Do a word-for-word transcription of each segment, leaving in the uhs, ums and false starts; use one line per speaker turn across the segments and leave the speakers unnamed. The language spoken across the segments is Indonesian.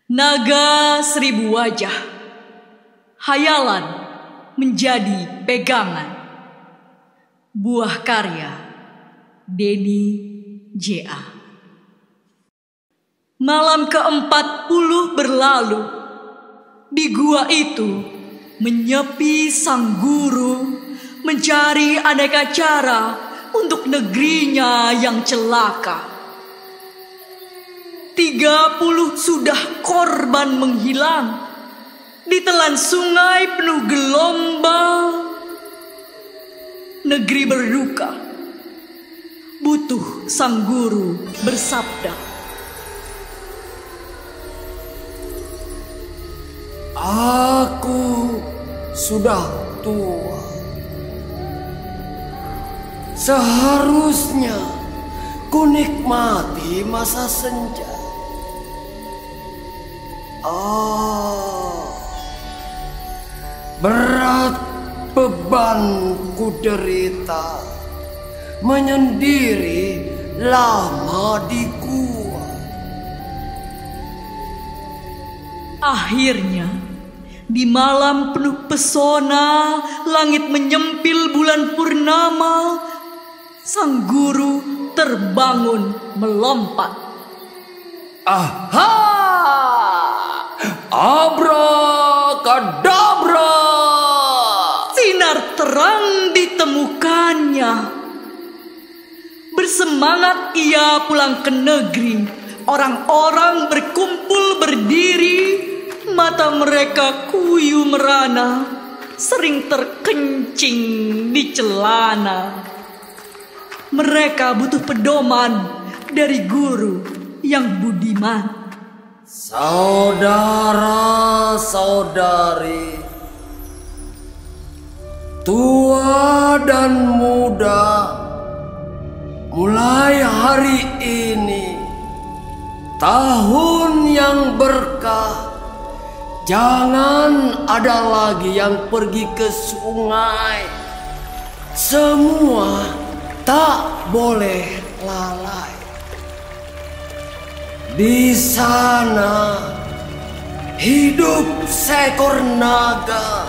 Naga seribu wajah, hayalan menjadi pegangan. Buah karya Denny J A. Malam keempat puluh berlalu. Di gua itu menyepi sang guru mencari aneka cara untuk negerinya yang celaka. Tiga puluh sudah korban menghilang, ditelan sungai penuh gelombang. Negeri berduka, butuh sang guru bersabda.
Aku sudah tua. Seharusnya ku nikmati masa senja. Ah, berat beban ku derita, menyendiri lama di gua.
Akhirnya, di malam penuh pesona, langit menyempil bulan purnama, sang guru terbangun melompat.
Aha! Abrakadabra!
Sinar terang ditemukannya. Bersemangat ia pulang ke negeri. Orang-orang berkumpul berdiri. Mata mereka kuyu merana, sering terkencing di celana. Mereka butuh pedoman dari guru yang budiman.
Saudara-saudari, tua dan muda, mulai hari ini, tahun yang berkah, jangan ada lagi yang pergi ke sungai. Semua tak boleh lalai. Di sana hidup seekor naga,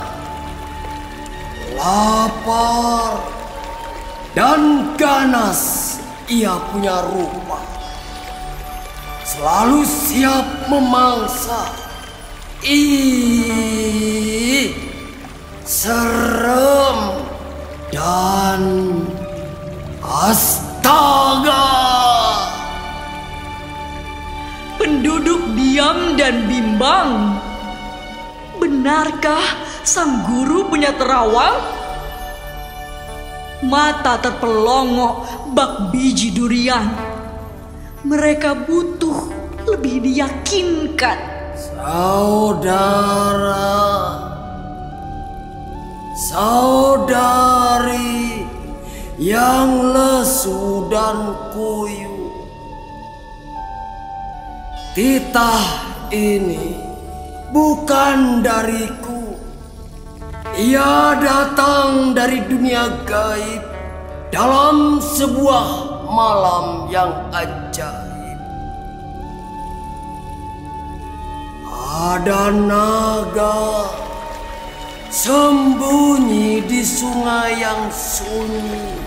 lapar dan ganas ia punya rupa, selalu siap memangsa. Ih, serem dan astaga.
Penduduk diam dan bimbang. Benarkah sang guru punya terawang? Mata terpelongok bak biji durian. Mereka butuh lebih diyakinkan.
Saudara, saudari yang lesu dan kuyu, titah ini bukan dariku. Ia datang dari dunia gaib dalam sebuah malam yang ajaib. Ada naga sembunyi di sungai yang sunyi,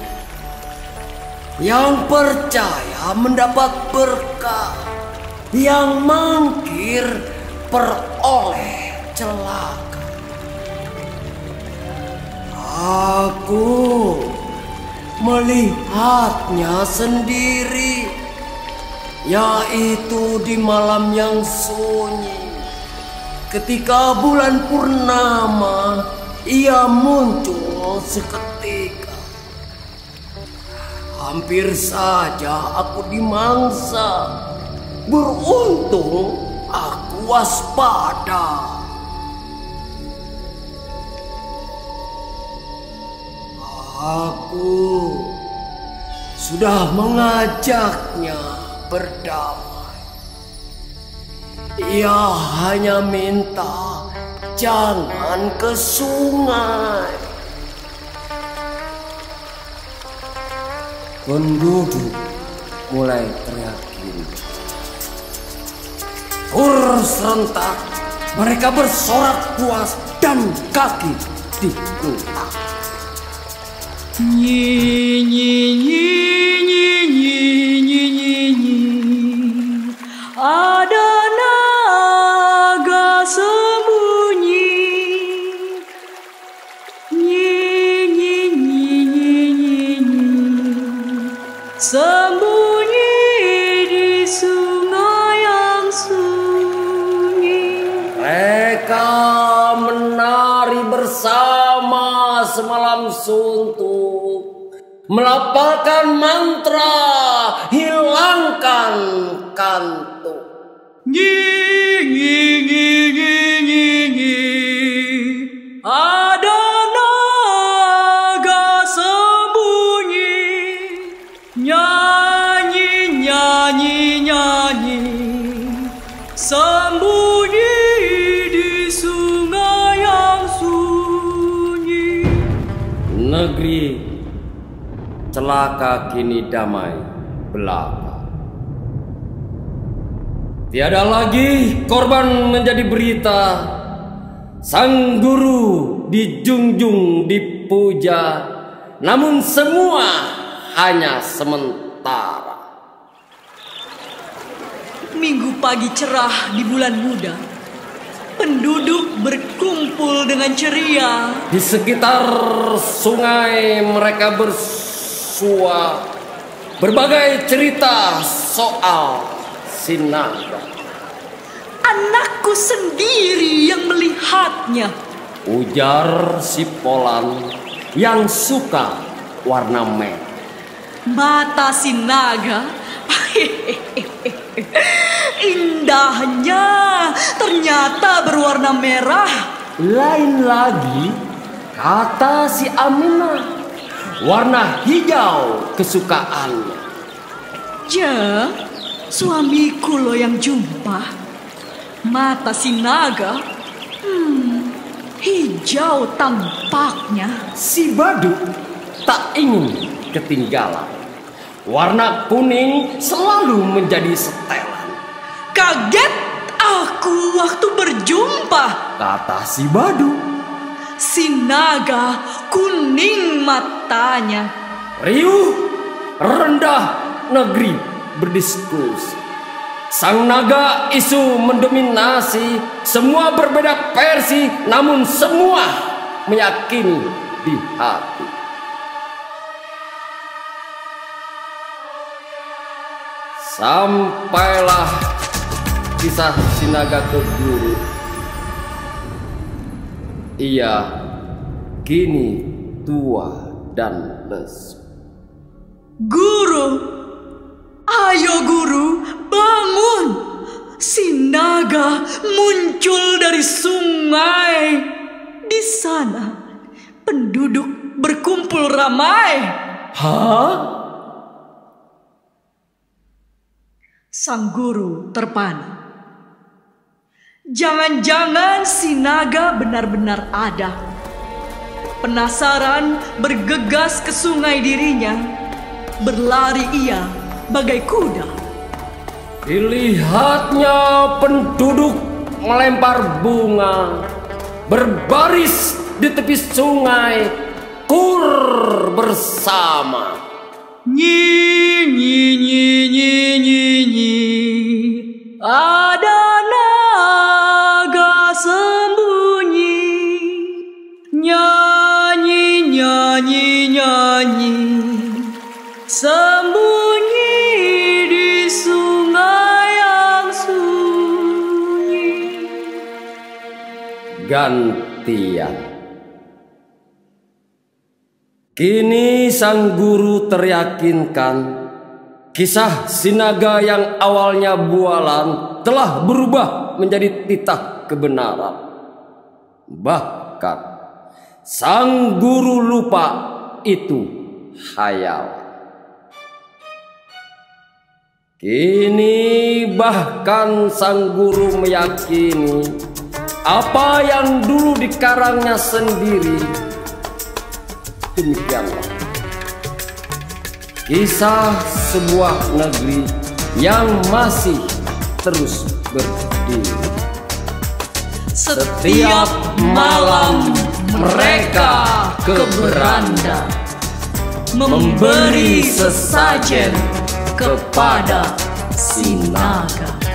yang percaya mendapat berkah, yang mangkir peroleh celaka. Aku melihatnya sendiri, yaitu di malam yang sunyi. Ketika bulan purnama, ia muncul seketika. Hampir saja aku dimangsa. Beruntung aku waspada. Aku sudah mengajaknya berdamai. Ia hanya minta jangan ke sungai. Penduduk mulai teriak. Kur serentak, mereka bersorak puas dan kaki dihentak.
Nyi nyi nyi nyi nyi nyi nyi nyi. Ada naga sembunyi. Nyi nyi nyi nyi nyi nyi. Sembunyi di sungai yang sunyi.
Mereka menari bersama semalam suntuk, melafalkan mantra, hilangkan kantuk.
Nyi nyi nyi nyi nyi nyi. Ada naga sembunyi. Nyanyi nyanyi nyanyi. Sembunyi di sungai yang sunyi.
Negeri celaka kini damai belaka. Tiada lagi korban menjadi berita. Sang guru dijunjung dipuja, namun semua hanya sementara.
Minggu pagi cerah di bulan muda, penduduk berkumpul dengan ceria.
Di sekitar sungai mereka bersua berbagai cerita soal Sinaga.
Anakku sendiri yang melihatnya,
ujar si Polan yang suka warna merah.
Mata Sinaga indahnya ternyata berwarna merah.
Lain lagi, kata si Aminah, warna hijau kesukaannya.
Ja, suamiku lo yang jumpa. Mata Sinaga, hmm, hijau tampaknya.
Si Badu tak ingin ketinggalan. Warna kuning selalu menjadi setelan.
Kaget aku waktu berjumpa,
kata si Badu.
Sinaga kuning matanya.
Riuh rendah negeri berdiskusi. Sang naga isu mendominasi. Semua berbeda versi, namun semua meyakini di hati. Sampailah kisah Sinaga ke guru. Ia kini tua dan lesu.
Guru, ayo guru, bangun. Sinaga muncul dari sungai. Di sana penduduk berkumpul ramai.
Hah?
Sang guru terpana. Jangan-jangan Sinaga benar-benar ada. Penasaran bergegas ke sungai dirinya. Berlari ia bagai kuda.
Dilihatnya penduduk melempar bunga, berbaris di tepi sungai, kur bersama.
Nyi nyi nyi nyi nyi nyi. Ada naga sembunyi. Nyanyi nyanyi nyanyi. Sembunyi di sungai yang sunyi.
Gantian. Kini sang guru teryakinkan kisah Sinaga yang awalnya bualan telah berubah menjadi titah kebenaran. Bahkan sang guru lupa itu khayal. Kini bahkan sang guru meyakini apa yang dulu dikarangnya sendiri. Demikianlah kisah sebuah negeri yang masih terus berjalan.
sunyi. Setiap malam mereka ke beranda memberi sesajen kepada si naga.